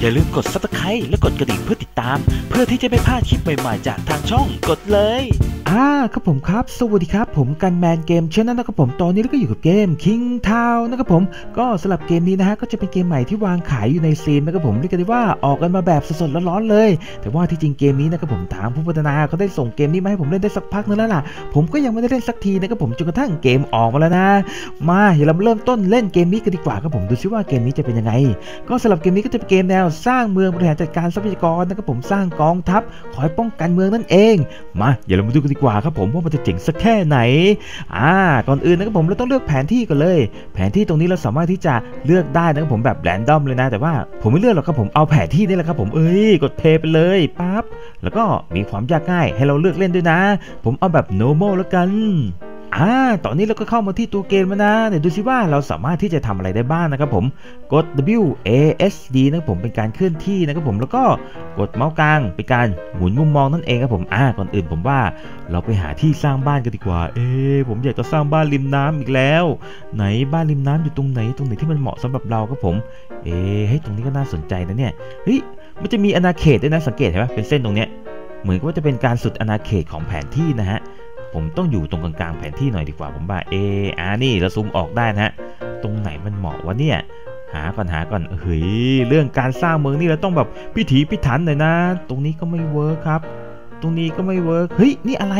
อย่าลืมกด Subscribe และกดกระดิ่งเพื่อติดตามเพื่อที่จะไม่พลาดคลิปใหม่ๆจากทางช่องกดเลยครับผมครับสวัสดีครับผมกันแมนเกมเช่นนั้นนะครับผมตอนนี้เราก็อยู่กับเกม King Town นะครับผมก็สำหรับเกมนี้นะฮะก็จะเป็นเกมใหม่ที่วางขายอยู่ในซีนนะครับผมเรียกกันได้ว่าออกกันมาแบบสดๆร้อนๆเลยแต่ว่าที่จริงเกมนี้นะครับผมทางผู้พัฒนาเขาได้ส่งเกมนี้มาให้ผมเล่นได้สักพักนึงแล้วล่ะผมก็ยังไม่ได้เล่นสักทีนะครับผมจนกระทั่งเกมออกมาแล้วนะมาเดี๋ยวเราเริ่มต้นเล่นเกมนี้กันดีกว่าครับผมดูซิว่าเกมนี้จะเป็นยังไงก็สำหรับเกมนี้ก็จะเป็นเกมแนวสร้างเมืองบริหารจัดการทรัพยากรนะครับผมสร้างกองทัพคอยป้องกันเมืองนั่นเองมาเดี๋ยวเรามาดูกันดีกว่าครับผมว่ามันจะเจ๋งสักแค่ไหนก่อนอื่นนะครับผมเราต้องเลือกแผนที่ก่อนเลยแผนที่ตรงนี้เราสามารถที่จะเลือกได้นะครับผมแบบแรนดอมเลยนะแต่ว่าผมไม่เลือกหรอกครับผมเอาแผนที่นี่แหละครับผมกดเพลย์ไปเลยปั๊บแล้วก็มีความยากง่ายให้เราเลือกเล่นด้วยนะผมเอาแบบ normal แล้วกันตอนนี้เราก็เข้ามาที่ตัวเกมแล้วนะเดี๋ยวดูซิว่าเราสามารถที่จะทำอะไรได้บ้างนะครับผมกด WASD นะครับผมเป็นการเคลื่อนที่นะครับผมแล้วก็กดเมาส์กลางเป็นการหมุนมุมมองนั่นเองครับผมก่อนอื่นผมว่าเราไปหาที่สร้างบ้านกันดีกว่าผมอยากจะสร้างบ้านริมน้ำอีกแล้วไหนบ้านริมน้ำอยู่ตรงไหนที่มันเหมาะสำหรับเราครับผมตรงนี้ก็น่าสนใจนะเนี่ยมันจะมีอาณาเขตด้วยนะสังเกตเห็นไหมเป็นเส้นตรงเนี้ยเหมือนกับว่าจะเป็นการสุดอาณาเขตของแผนที่นะฮะผมต้องอยู่ตรงกลางๆแผนที่หน่อยดีกว่าผมว่านี่เราซูมออกได้นะฮะตรงไหนมันเหมาะวะเนี่ยหาก่อนเรื่องการสร้างเมืองนี่เราต้องแบบพิถีพิถันหน่อยนะตรงนี้ก็ไม่เวิร์คครับตรงนี้ก็ไม่เวิร์คนี่อะไร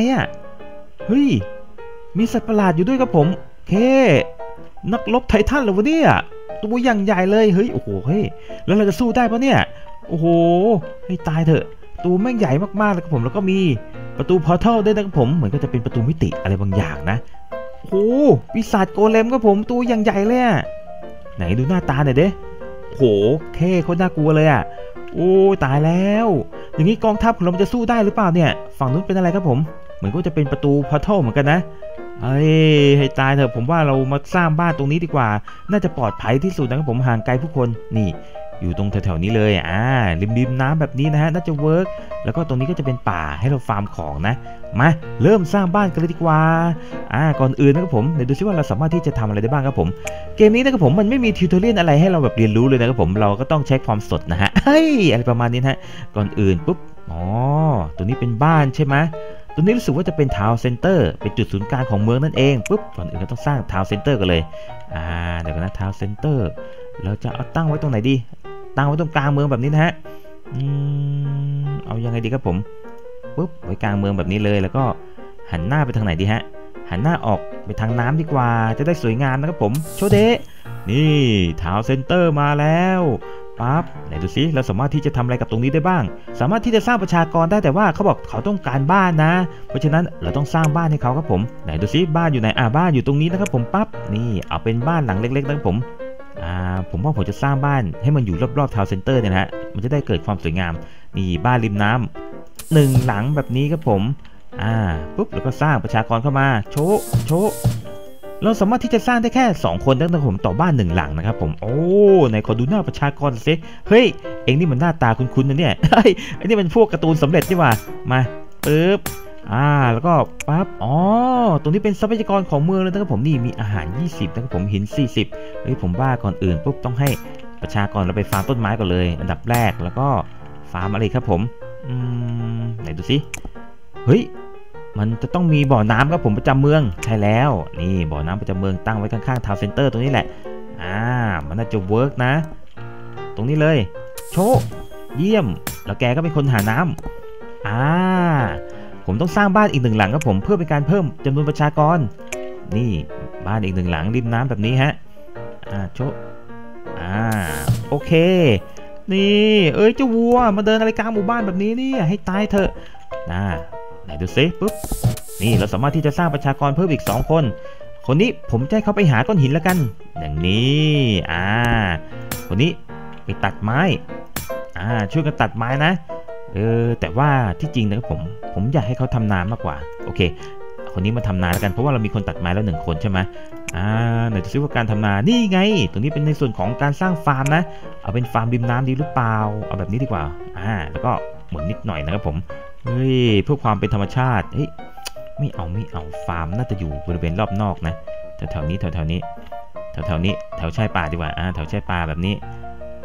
มีสัตว์ประหลาดอยู่ด้วยครับผมนักรบไททันเหรอวะเนี่ยตัวอย่างใหญ่เลยแล้วเราจะสู้ได้ปะเนี่ยให้ตายเถอะตัวแม่งใหญ่มากๆเลยครับผมแล้วก็มีประตูพอร์ทัลด้วยนะครับผมเหมือนก็จะเป็นประตูมิติอะไรบางอย่างนะปีศาจโกเลมครับผมตัวอย่างใหญ่เลยไหนดูหน้าตาหน่อยเด้โคตรน่ากลัวเลยตายแล้วอย่างนี้กองทัพของเราจะสู้ได้หรือเปล่าเนี่ยฝั่งนู้นเป็นอะไรครับผมเหมือนก็จะเป็นประตูพอร์ทัลเหมือนกันนะให้ตายเถอะผมว่าเรามาสร้างบ้านตรงนี้ดีกว่าน่าจะปลอดภัยที่สุดนะครับผมห่างไกลผู้คนนี่อยู่ตรงแถวๆนี้เลยริมน้ำแบบนี้นะฮะน่าจะเวิร์กแล้วก็ตรงนี้ก็จะเป็นป่าให้เราฟาร์มของนะมาเริ่มสร้างบ้านกันเลยดีกว่าก่อนอื่นนะครับผมเดี๋ยวดูซิว่าเราสามารถที่จะทำอะไรได้บ้างครับผมเกมนี้นะครับผมมันไม่มีทิวทอเรียลอะไรให้เราแบบเรียนรู้เลยนะครับผมเราก็ต้องใช้ความสดนะฮะอะไรประมาณนี้นะฮะก่อนอื่นปุ๊บตัวนี้เป็นบ้านใช่ไหมตัวนี้รู้สึกว่าจะเป็นทาวน์เซ็นเตอร์เป็นจุดศูนย์กลางของเมืองนั่นเองปุ๊บก่อนอื่นก็ต้องสร้างทาวน์เซ็นเตอร์กันเลยเดี๋ยวกันนะทาวน์เซ็นเตอร์เราจะเอาตั้งไว้ตรงไหนดีตั้งไว้ตรงกลางเมืองแบบนี้นะฮะเอายังไงดีครับผมปุ๊บไว้กลางเมืองแบบนี้เลยแล้วก็หันหน้าไปทางไหนดีฮะหันหน้าออกไปทางน้ำดีกว่าจะได้สวยงามนะครับผมโชเดะนี่ทาวน์เซ็นเตอร์มาแล้วปั๊บไหนดูซิเราสามารถที่จะทำอะไรกับตรงนี้ได้บ้างสามารถที่จะสร้างประชากรได้แต่ว่าเขาบอกเขาต้องการบ้านนะเพราะฉะนั้นเราต้องสร้างบ้านให้เขาครับผมไหนดูซิบ้านอยู่ไหนบ้านอยู่ตรงนี้นะครับผมปั๊บนี่เอาเป็นบ้านหลังเล็กๆนะครับผมผมว่าผมจะสร้างบ้านให้มันอยู่รอบๆทาวน์เซ็นเตอร์เนี่ยนะฮะมันจะได้เกิดความสวยงามนี่บ้านริมน้ำ1หลังแบบนี้ครับผมปุ๊บแล้วก็สร้างประชากรเข้ามาโชว์เราสามารถที่จะสร้างได้แค่2คนนะครับผมต่อบ้าน1หลังนะครับผมไหนขอดูหน้าประชากรสิเอ็งนี่มันหน้าตาคุ้นๆนะเนี่ยไอ้นี่มันพวกการ์ตูนสำเร็จใช่ป่ะมาปึ๊บแล้วก็ปั๊บตรงนี้เป็นทรัพยากรของเมืองเลยนะครับผมนี่มีอาหาร20นะครับผมหิน40ผมว่าก่อนอื่นปุ๊บต้องให้ประชากรเราไปฟาร์มต้นไม้ก่อนเลยอันดับแรกแล้วก็ฟาร์มอะไรครับผมไหนดูสิมันจะต้องมีบ่อน้ำครับผมประจำเมืองใช่แล้วนี่บ่อน้ำประจำเมืองตั้งไว้ข้างๆทาวน์เซ็นเตอร์ตรงนี้แหละมันน่าจะเวิร์กนะตรงนี้เลยโชว์เยี่ยมแล้วแกก็เป็นคนหาน้ำผมต้องสร้างบ้านอีก1หลังครับผมเพื่อเป็นการเพิ่มจำนวนประชากรนี่บ้านอีก1หลังริมน้ำแบบนี้ฮะโชว์โอเคนี่เจ้าวัวมาเดินอะไรกลางหมู่บ้านแบบนี้นี่ให้ตายเถอะไหนดูซิปุ๊บนี่เราสามารถที่จะสร้างประชากรเพิ่มอีก2คนคนนี้ผมจะให้เขาไปหาก้อนหินแล้วกันอย่างนี้คนนี้ไปตัดไม้ช่วยกันตัดไม้นะแต่ว่าที่จริงนะครับผมอยากให้เขาทำนามากกว่าโอเคคนนี้มาทำนาแล้วกันเพราะว่าเรามีคนตัดไม้แล้ว1คนใช่ไหมไหนจะซื้อว่าการทำนานี่ไงตรงนี้เป็นในส่วนของการสร้างฟาร์มนะเอาเป็นฟาร์มริมน้ำดีหรือเปล่าเอาแบบนี้ดีกว่าแล้วก็หมุนนิดหน่อยนะครับผมเพื่อความเป็นธรรมชาติไม่เอาฟาร์มน่าจะอยู่บริเวณรอบนอกนะแถวนี้แถวชายป่าดีกว่าแถวชายป่าแบบนี้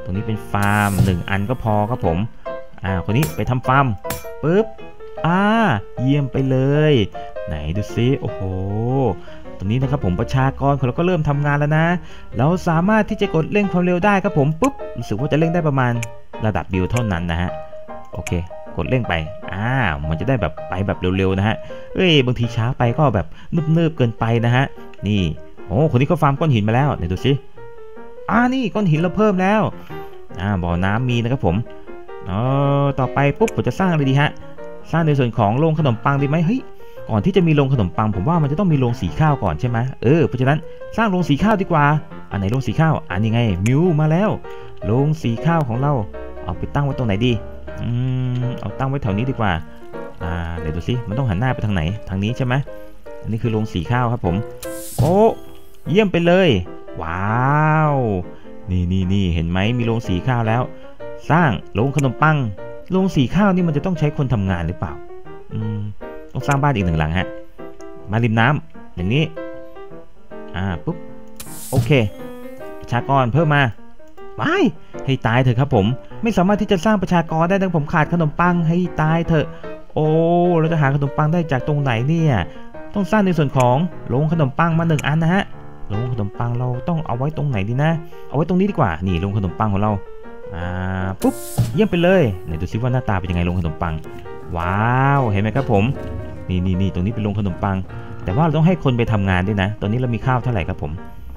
ตรงนี้เป็นฟาร์ม1อันก็พอครับผมคนนี้ไปทำฟาร์มปึ๊บเยี่ยมไปเลยไหนดูซิโอ้โหตรงนี้นะครับผมประชากรของเราก็เริ่มทำงานแล้วนะเราสามารถที่จะกดเร่งความเร็วได้ครับผมปุ๊บรู้สึกว่าจะเร่งได้ประมาณระดับบิวเท่านั้นนะฮะโอเคกดเร่งไปมันจะได้แบบไปแบบเร็วๆนะฮะบางทีช้าไปก็แบบนึบๆเกินไปนะฮะนี่โอ้คนนี้ก็ฟาร์มก้อนหินมาแล้วไหนดูซินี่ก้อนหินเราเพิ่มแล้วบ่อน้ำมีนะครับผมต่อไปปุ๊บผมจะสร้างอะไรดีฮะสร้างในส่วนของโรงขนมปังดีไหมเฮ้ยก่อนที่จะมีโรงขนมปังผมว่ามันจะต้องมีโรงสีข้าวก่อนใช่ไหมเพราะฉะนั้นสร้างโรงสีข้าวดีกว่าอันไหนโรงสีข้าวนี่ไงมิวมาแล้วโรงสีข้าวของเราเอาไปตั้งไว้ตรงไหนดีเอาตั้งไว้แถวนี้ดีกว่าเดี๋ยวดูสิมันต้องหันหน้าไปทางไหนทางนี้ใช่ไหมอันนี้คือโรงสีข้าวครับผมโอ้เยี่ยมไปเลยว้าวนี่เห็นไหมมีโรงสีข้าวแล้วสร้างโรงขนมปังโรงสีข้าวนี่มันจะต้องใช้คนทำงานหรือเปล่าต้องสร้างบ้านอีก1หลังฮะมาริมน้ำอย่างนี้ปุ๊บโอเคประชากรเพิ่มมาไปให้ตายเถอะครับผมไม่สามารถที่จะสร้างประชากรได้ดังผมขาดขนมปังให้ตายเถอะโอ้เราจะหาขนมปังได้จากตรงไหนเนี่ยต้องสร้างในส่วนของโรงขนมปังมา1อันนะฮะโรงขนมปังเราต้องเอาไว้ตรงไหนดีนะเอาไว้ตรงนี้ดีกว่านี่โรงขนมปังของเราปุ๊บเยี่ยมไปเลยไหนดูซิว่าหน้าตาเป็นยังไงโรงขนมปังว้าวเห็นไหมครับผมนี่ตรงนี้เป็นโรงขนมปังแต่ว่าเราต้องให้คนไปทำงานด้วยนะตอนนี้เรามีข้าวเท่าไหร่ครับผม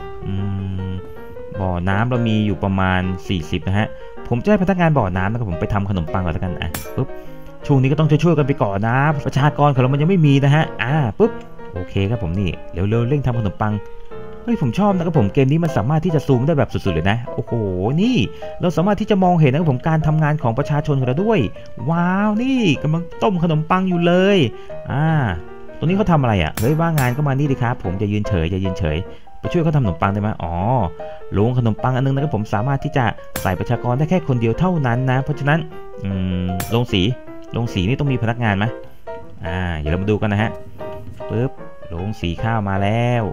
บ่อน้ำเรามีอยู่ประมาณ40นะฮะผมจะให้พนักงานบ่อน้ำนะครับผมไปทำขนมปังก่อนแล้วกันปุ๊บช่วงนี้ก็ต้องช่วยกันไปก่อนนะประชากรของเรามันยังไม่มีนะฮะปุ๊บโอเคครับผมนี่เร็วเร่งทำขนมปังผมชอบนะครับผมเกมนี้มันสามารถที่จะซูมได้แบบสุดๆเลยนะโอ้โหนี่เราสามารถที่จะมองเห็นนะครับผมการทำงานของประชาชนของเราด้วยว้าวนี่กำลังต้มขนมปังอยู่เลยตรงนี้เขาทำอะไรว่างงานก็มานี่ดิครับผมจะยืนเฉยไปช่วยเขาทำขนมปังได้ไหมโรงขนมปังอันนึงนะครับผมสามารถที่จะใส่ประชากรได้แค่คนเดียวเท่านั้นนะเพราะฉะนั้นโรงสีนี่ต้องมีพนักงานไหมเดี๋ยวเรามาดูกันนะฮะปึ๊บโรงสีข้าวมาแล้ว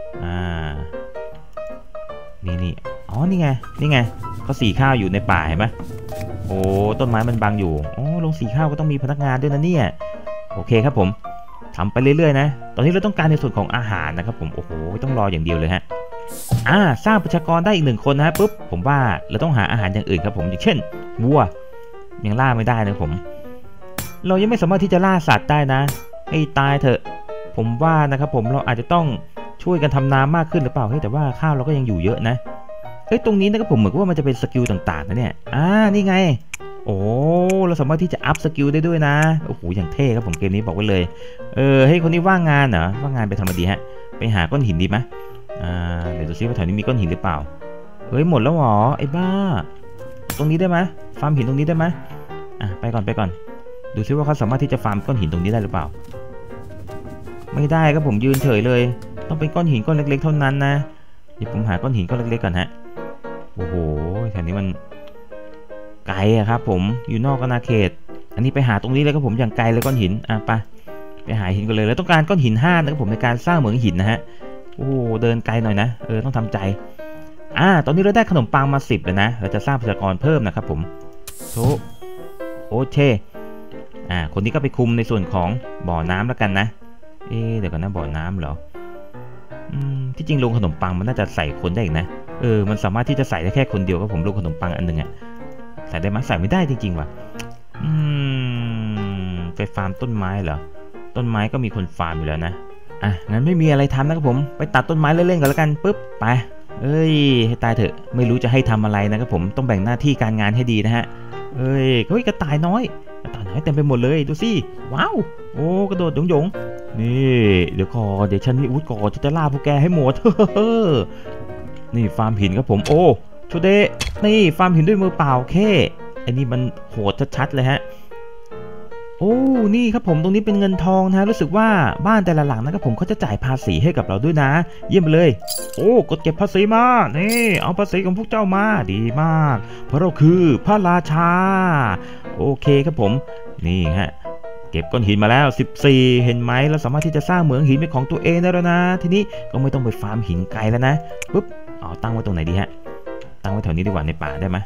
นี่นี่ไงเขาสีข้าวอยู่ในป่าเห็นไหมโอ้ต้นไม้มันบังอยู่โรงสีข้าวก็ต้องมีพนักงานด้วยนะเนี่ยโอเคครับผมทำไปเรื่อยๆนะตอนนี้เราต้องการในส่วนของอาหารนะครับผมโอ้โหต้องรออย่างเดียวเลยฮะสร้างประชากรได้อีก1คนนะฮะปุ๊บผมว่าเราต้องหาอาหารอย่างอื่นครับผมอย่างเช่นวัวยังล่าไม่ได้นะผมเรายังไม่สามารถที่จะล่าสัตว์ได้นะให้ตายเถอะผมว่านะครับผมเราอาจจะต้องช่วยกันทำนามากขึ้นหรือเปล่าแต่ว่าข้าวเราก็ยังอยู่เยอะนะตรงนี้นะครับผมเหมือนว่ามันจะเป็นสกิลต่างๆนะเนี่ยนี่ไงโอ้เราสามารถที่จะอัพสกิลได้ด้วยนะโอ้โหอย่างเท่ครับผมเกมนี้บอกไว้เลยให้คนนี้ว่างงานเหรอว่างงานไปทำอะไรดีฮะไปหาก้อนหินดีไหมเดี๋ยวดูซิว่าแถวนี้มีก้อนหินหรือเปล่าหมดแล้วหรอไอ้บ้าตรงนี้ได้ไหมฟาร์มหินตรงนี้ได้ไหมไปก่อนดูซิว่าเขาสามารถที่จะฟาร์มก้อนหินตรงนี้ได้หรือเปล่าไม่ได้ครับผมยืนเฉยเลยต้องเป็นก้อนหินก้อนเล็กๆเท่านั้นนะเดี๋ยวผมหาก้อนหินก้อนเล็กๆก่อนฮะโอ้โหแถวนี้มันไกลครับผมอยู่นอกอาณาเขตอันนี้ไปหาตรงนี้เลยครับผมอย่างไกลเลยก้อนหินไปหาหินกันเลยแล้วต้องการก้อนหิน5นะครับผมในการสร้างเหมืองหินนะฮะโอ้เดินไกลหน่อยนะต้องทำใจตอนนี้เราได้ขนมปังมา10เลยนะเราจะสร้างประชากรเพิ่มนะครับผมโอเคคนนี้ก็ไปคุมในส่วนของบ่อน้ำแล้วกันนะเดี๋ยวก่อนนะบ่อน้ำเหรอที่จริงโรงขนมปังมันน่าจะใส่คนได้อีกนะมันสามารถที่จะใส่ได้แค่คนเดียวครับผมโรงขนมปังอันนึงใส่ได้ไหมใส่ไม่ได้จริงๆว่ะไปฟาร์มต้นไม้เหรอต้นไม้ก็มีคนฟาร์มอยู่แล้วนะงั้นไม่มีอะไรทำนะครับผมไปตัดต้นไม้เล่นๆกันแล้วกันปุ๊บไปให้ตายเถอะไม่รู้จะให้ทำอะไรนะครับผมต้องแบ่งหน้าที่การงานให้ดีนะฮะกระต่ายน้อยเต็มไปหมดเลยดูสิว้าวโอ้กระโดดหยงนี่เดี๋ยวฉันมีอาวุธก่อนจะล่าพวกแกให้หมดนี่ฟาร์มหินครับผมโอ้ชูเดะนี่ฟาร์มหินด้วยมือเปล่าอันนี้มันโหดชัดๆเลยฮะโอ้นี่ครับผมตรงนี้เป็นเงินทองนะรู้สึกว่าบ้านแต่ละหลังนะครับผมเขาจะจ่ายภาษีให้กับเราด้วยนะเยี่ยมไปเลยโอ้กดเก็บภาษีมานี่เอาภาษีของพวกเจ้ามาดีมากเพราะเราคือพระราชาโอเคครับผมนี่ฮะเก็บก้อนหินมาแล้ว14เห็นไหมเราสามารถที่จะสร้างเหมืองหินเป็นของตัวเองได้แล้วนะทีนี้ก็ไม่ต้องไปฟาร์มหินไกลแล้วนะปุ๊บตั้งไว้ตรงไหนดีฮะตั้งไว้แถวนี้ดีกว่าในป่าได้ไหม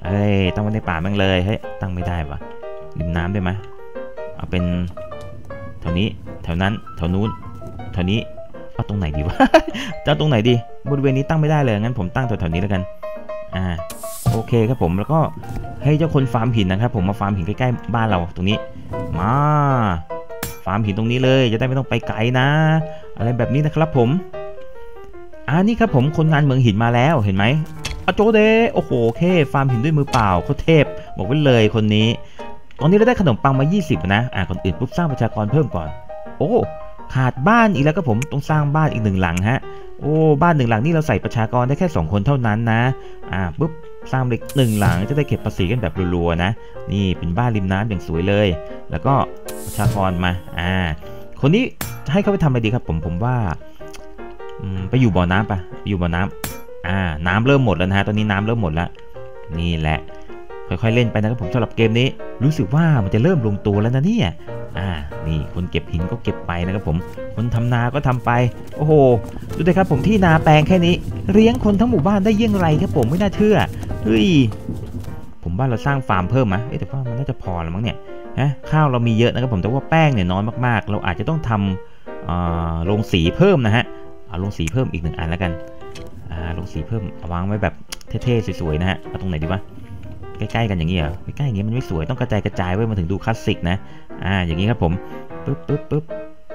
เอ้ยตั้งไว้ในป่าแม่งเลยเฮ้ยตั้งไม่ได้ปะริมน้ำได้ไหมเอาเป็นแถวนี้แถวนั้นแถวนู้นแถวนี้เอาตรงไหนดีวะ จะเอาตรงไหนดีบริเวณนี้ตั้งไม่ได้เลยงั้นผมตั้งแถวๆนี้แล้วกันโอเคครับผมแล้วก็ให้เจ้าคนฟาร์มหินนะครับผมมาฟาร์มหินใกล้ๆบ้านเราตรงนี้มาฟาร์มหินตรงนี้เลยจะได้ไม่ต้องไปไกลนะอะไรแบบนี้นะครับผมนี่ครับผมคนงานเมืองหินมาแล้วเห็นไหมโจเดโอ้โหโอเคฟาร์มหินด้วยมือเปล่าโคตรเทพบอกไว้เลยคนนี้ตอนนี้เราได้ขนมปังมา20นะก่อนอื่นปุ๊บสร้างประชากรเพิ่มก่อนโอ้ขาดบ้านอีกแล้วครับผมต้องสร้างบ้านอีก1หลังฮะโอ้บ้าน1หลังนี่เราใส่ประชากรได้แค่2คนเท่านั้นนะปุ๊บสร้างเล็ก1หลังจะได้เก็บภาษีกันแบบรัวๆนะนี่เป็นบ้านริมน้ำอย่างสวยเลยแล้วก็ประชากรมาคนนี้ให้เขาไปทำอะไรดีครับผมว่าไปอยู่บ่อน้ำไปอยู่บ่อน้ำน้ำเริ่มหมดแล้วนะฮะตอนนี้น้ำเริ่มหมดแล้วนี่แหละค่อยๆเล่นไปนะครับผมสำหรับเกมนี้รู้สึกว่ามันจะเริ่มลงตัวแล้วนะเนี่ยนี่คนเก็บหินก็เก็บไปนะครับผมคนทำนาก็ทำไปโอ้โหดูดิครับผมที่นาแปลงแค่นี้เลี้ยงคนทั้งหมู่บ้านได้ยังไงครับผมไม่น่าเชื่อเฮ้ยผมว่าเราสร้างฟาร์มเพิ่มไหมแต่ว่ามันน่าจะพอแล้วมั้งเนี่ยข้าวเรามีเยอะนะครับผมแต่ว่าแป้งเนี่ยน้อยมากๆเราอาจจะต้องทำโรงสีเพิ่มนะฮะเอาโรงสีเพิ่มอีก1อันแล้วกันโรงสีเพิ่มวางไว้แบบเท่ๆสวยๆนะฮะเอาตรงไหนดีวะใกล้ๆกันอย่างนี้เหรอใกล้ๆอย่างนี้มันไม่สวยต้องกระจายไว้มาถึงดูคลาสสิกนะอย่างนี้ครับผมปึ๊บ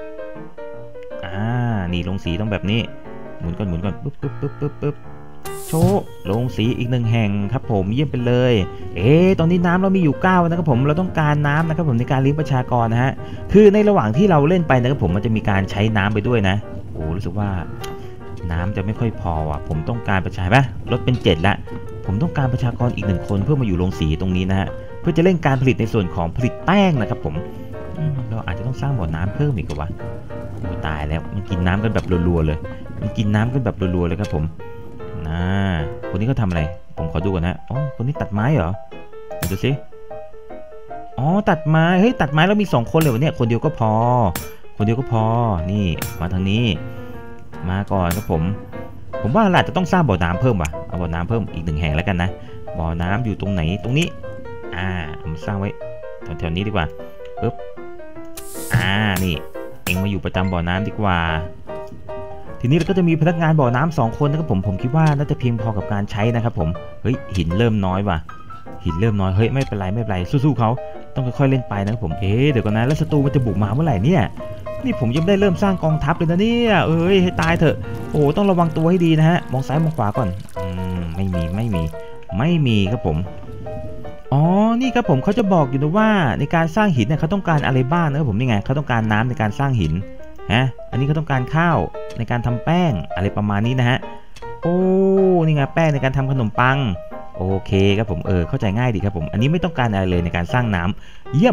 นี่ลงสีต้องแบบนี้หมุนก่อนปึ๊บโชว์ลงสีอีก1แห่งครับผมเยี่ยมไปเลยตอนนี้น้ำเรามีอยู่9นะครับผมเราต้องการน้ำนะครับผมในการเลี้ยงประชากรนะฮะคือในระหว่างที่เราเล่นไปนะครับผมมันจะมีการใช้น้ำไปด้วยนะโอ้รู้สึกว่าน้ำจะไม่ค่อยพอผมต้องการประชากรลดเป็น7ละผมต้องการประชากรอีก1คนเพื่อมาอยู่โรงสีตรงนี้นะฮะเพื่อจะเร่งการผลิตในส่วนของผลิตแป้งนะครับผมเราอาจจะต้องสร้างบ่อน้ำเพิ่มอีกว่าตายแล้วมันกินน้ำกันแบบรัวๆเลยมันกินน้ำกันแบบรัวๆเลยครับผมคนนี้เขาทำอะไรผมขอดูก่อนนะคนนี้ตัดไม้เหรอดูสิตัดไม้เฮ้ยตัดไม้แล้วมี2คนเลยวะเนี่ยคนเดียวก็พอนี่มาทางนี้มาก่อนครับผมว่าเราจะต้องสร้างบ่อน้ำเพิ่มว่ะเอาบ่อน้ำเพิ่มอีก1แห่งแล้วกันนะบ่อน้ำอยู่ตรงไหนตรงนี้ผมสร้างไว้แถวๆนี้ดีกว่าปึ๊บนี่เอ็งมาอยู่ประจำบ่อน้ำดีกว่าทีนี้เราก็จะมีพนักงานบ่อน้ำ2คนนะครับผมคิดว่าน่าจะเพียงพอกับการใช้นะครับผมเฮ้ยหินเริ่มน้อยว่ะหินเริ่มน้อยเฮ้ยไม่เป็นไรสู้ๆเขาต้องค่อยๆเล่นไปนะครับผมเดี๋ยวก่อนนะแล้วศัตรูมันจะบุกมาเมื่อไหร่เนี่ยนี่ผมยังไม่ได้เริ่มสร้างกองทัพเลยนะเนี่ยให้ตายเถอะโอ้ต้องระวังตัวให้ดีนะฮะมองซ้ายมองขวาก่อนไม่มีครับผมนี่ครับผมเขาจะบอกอยู่นะว่าในการสร้างหินเนี่ยเขาต้องการอะไรบ้างนะครับผมนี่ไงเขาต้องการน้ำในการสร้างหินอันนี้เขาต้องการข้าวในการทำแป้งอะไรประมาณนี้นะฮะนี่ไงแป้งในการทำขนมปังโอเคครับผมเข้าใจง่ายดีครับผมอันนี้ไม่ต้องการอะไรเลยในการสร้างน้ำเยี่ยม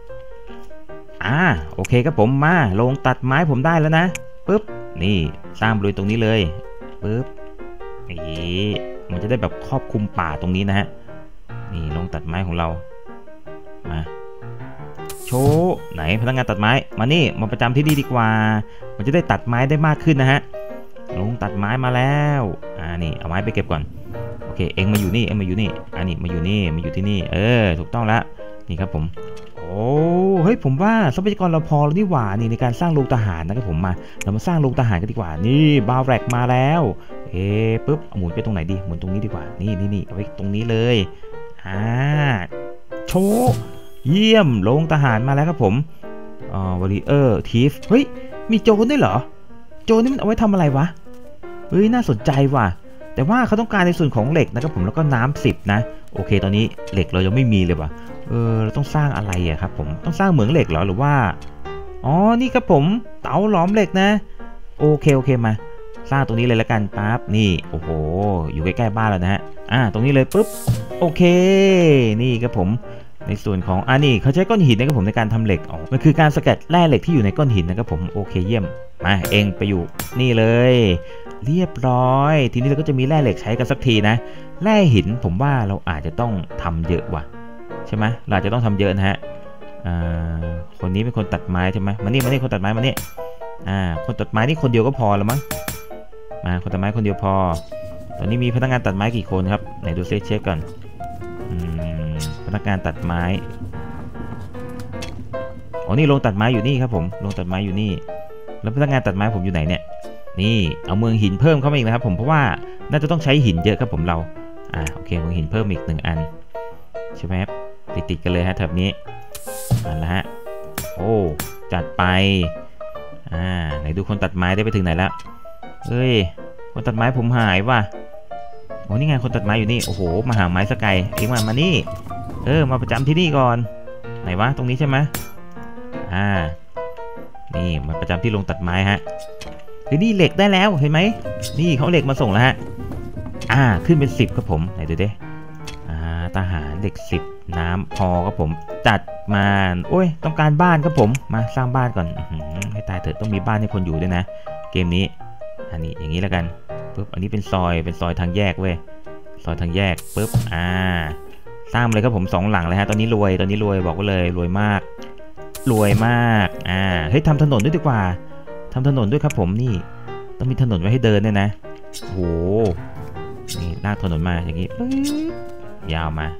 โอเคครับผมมาลงตัดไม้ผมได้แล้วนะปึ๊บนี่สร้างบริเวณตรงนี้เลยปึ๊บมันจะได้แบบครอบคลุมป่าตรงนี้นะฮะนี่ลงตัดไม้ของเรามาโชว์ไหนพนักงานตัดไม้มานี่มาประจำที่นี่ดีกว่ามันจะได้ตัดไม้ได้มากขึ้นนะฮะลงตัดไม้มาแล้วนี่เอาไม้ไปเก็บก่อนโอเคเอ็งมาอยู่นี่นี่มาอยู่ที่นี่ถูกต้องแล้วนี่ครับผมเฮ้ยผมว่าทรัพยากรเราพอแล้วนี่หว่านี่ในการสร้างโรงทหารนะครับผมเรามาสร้างโรงทหารกันดีกว่านี่บาวแรกมาแล้วปึ๊บหมุนไปตรงไหนดีหมุนตรงนี้ดีกว่านี่เอาไว้ตรงนี้เลยโชว์เยี่ยมโรงทหารมาแล้วครับผมวอริเออร์ทีฟเฮ้ยมีโจรด้วยเหรอโจรนี่มันเอาไว้ทำอะไรวะเฮ้ยน่าสนใจว่ะแต่ว่าเขาต้องการในส่วนของเหล็กนะครับผมแล้วก็น้ำ10นะโอเคตอนนี้เหล็กเรายังไม่มีเลยว่ะเราต้องสร้างอะไรครับผมต้องสร้างเหมืองเหล็กเหรอหรือว่านี่ครับผมเตาหลอมเหล็กนะโอเคมาสร้างตรงนี้เลยละกันปั๊บนี่โอ้โหอยู่ใกล้ๆบ้านแล้วนะฮะตรงนี้เลยปุ๊บโอเคนี่ครับผมในส่วนของนี่เขาใช้ก้อนหินนะครับผมในการทำเหล็กมันคือการสกัดแร่เหล็กที่อยู่ในก้อนหินนะครับผมโอเคเยี่ยมมาเองไปอยู่นี่เลยเรียบร้อยทีนี้เราก็จะมีแร่เหล็กใช้กันสักทีนะแร่หินผมว่าเราอาจจะต้องทำเยอะว่ะใช่ไหมเราจะต้องทำเยอะนะฮะคนนี้เป็นคนตัดไม้ใช่ไหมมานี่คนตัดไม้มานี่คนตัดไม้นี่คนเดียวก็พอแล้วมั้งมาคนตัดไม้คนเดียวพอตอนนี้มีพนักงานตัดไม้กี่คนครับไหนดูเช็คก่อนนักงานตัดไม้อ๋อนี่โรงตัดไม้อยู่นี่ครับผมโรงตัดไม้อยู่นี่แล้วพนักงานตัดไม้ผมอยู่ไหนเนี่ยนี่เอาเมืองหินเพิ่มเข้ามาอีกนะครับผมเพราะว่าน่าจะต้องใช้หินเยอะครับผมเราโอเคเมืองหินเพิ่มอีก1 อันใช่ไหมครับติดกันเลยฮะแถบนี้นั่นแหละฮะโอ้จัดไปไหนดูคนตัดไม้ได้ไปถึงไหนแล้วเฮ้ยคนตัดไม้ผมหายว่ะโอ้นี่ไงคนตัดไม้อยู่นี่โอ้โหมาหาไม้สกายเองมานี่มาประจำที่นี่ก่อนไหนวะตรงนี้ใช่ไหมนี่มาประจำที่โรงตัดไม้ฮะนี่เหล็กได้แล้วเห็นไหมนี่เขาเหล็กมาส่งแล้วฮะขึ้นเป็น10ครับผมไหนดูดิทหารเหล็ก10น้ำพอครับผมจัดมาโอ้ยต้องการบ้านครับผมมาสร้างบ้านก่อนให้ตายเถอะต้องมีบ้านให้คนอยู่ด้วยนะเกมนี้อันนี้อย่างนี้แล้วกันปุ๊บอันนี้เป็นซอยทางแยกเว้ยซอยทางแยกปุ๊บสร้างเลยครับผม2 หลังเลยฮะตอนนี้รวยบอกไว้เลยรวยมากเฮ้ยทำถนนด้วยดีกว่าทำถนนด้วยครับผมนี่ต้องมีถนนไว้ให้เดินเนี่ยนะโอ้โหนี่ลากถนนมาอย่างนี้ยาวมา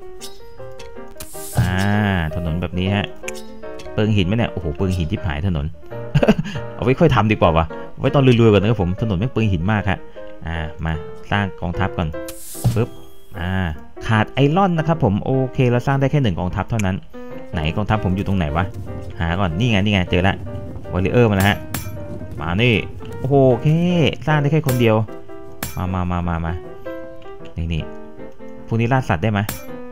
ถนนแบบนี้ฮะเปิงหินไหมเนี่ยโอ้โหเปิงหินที่ผายถนน เอาไว้ค่อยทำดีกว่าวะไว้ตอนรวยๆก่อนนะครับผมถนนไม่เปิงหินมากฮะมาสร้างกองทัพก่อนปึ๊บขาดไอรอนนะครับผมโอเคเราสร้างได้แค่1 กองทัพเท่านั้นไหนกองทัพผมอยู่ตรงไหนวะหาก่อนนี่ไงเจอละวอลเลเยอร์มาแล้วฮะมานี่โอ้โหแค่สร้างได้แค่คนเดียวมานี่พวกนี้ล่าสัตว์ได้ไหม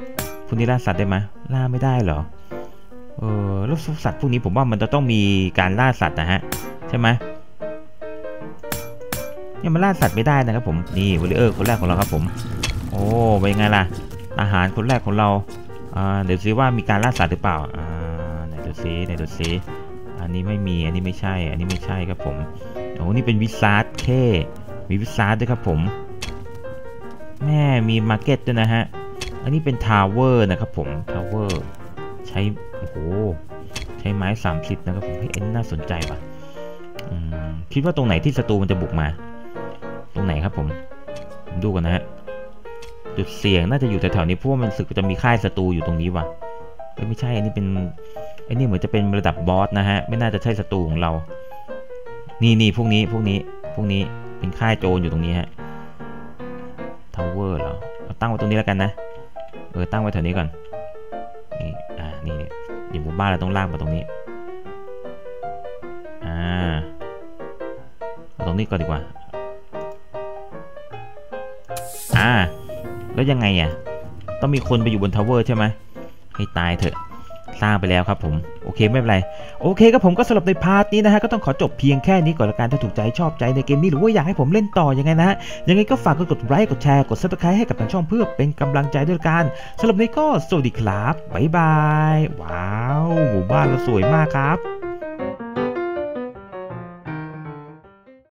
ล่าไม่ได้เหรอแล้วสัตว์พวกนี้ผมว่ามันจะต้องมีการล่าสัตว์นะฮะใช่ไหมเนี่ยมันล่าสัตว์ไม่ได้นะครับผมนี่วอลเลเยอร์คนแรกของเราครับผมโอ้เป็นไงล่ะอาหารคนแรกของเราเดี๋ยวซิว่ามีการล่าสัตว์หรือเปล่าไหนดูซิอันนี้ไม่มีอันนี้ไม่ใช่ครับผมโอ้นี่เป็นวิซาร์ดมีวิซาร์ดด้วยครับผมแม่มีมาร์เก็ตด้วยนะฮะอันนี้เป็นทาวเวอร์นะครับผมทาวเวอร์ใช้โอ้โหใช้ไม้30นะครับผมเอ็นน่าสนใจว่ะคิดว่าตรงไหนที่ศัตรูมันจะบุกมาตรงไหนครับผมดูกันนะฮะจุดเสี่ยงน่าจะอยู่แถวๆนี้เพราะว่ามันสึกจะมีค่ายศัตรูอยู่ตรงนี้ว่ะไม่ใช่อันนี้เป็นเหมือนจะเป็นระดับบอสนะฮะไม่น่าจะใช่ศัตรูของเรานี่พวกนี้เป็นค่ายโจรอยู่ตรงนี้ฮะทาวเวอร์เหรอเราตั้งไว้ตรงนี้แล้วกันนะตั้งไว้แถวนี้ก่อนนี่นี่อยู่หมู่บ้านเราต้องลากมาตรงนี้เอาตรงนี้ก่อนดีกว่าแล้วยังไงต้องมีคนไปอยู่บนทาวเวอร์ใช่ไหมให้ตายเถอะสร้างไปแล้วครับผมโอเคไม่เป็นไรโอเคครับผมก็สำหรับในพาร์ทนี้นะฮะก็ต้องขอจบเพียงแค่นี้ก่อนละกันถ้าถูกใจชอบใจในเกมนี้หรือว่าอยากให้ผมเล่นต่อยังไงนะยังไงก็ฝากกดไลค์กดแชร์กด Subscribe ให้กับทางช่องเพื่อเป็นกำลังใจด้วยกันสำหรับนี้ก็สวัสดีครับบ๊ายบายว้าวหมู่บ้านเราสวยมากครับ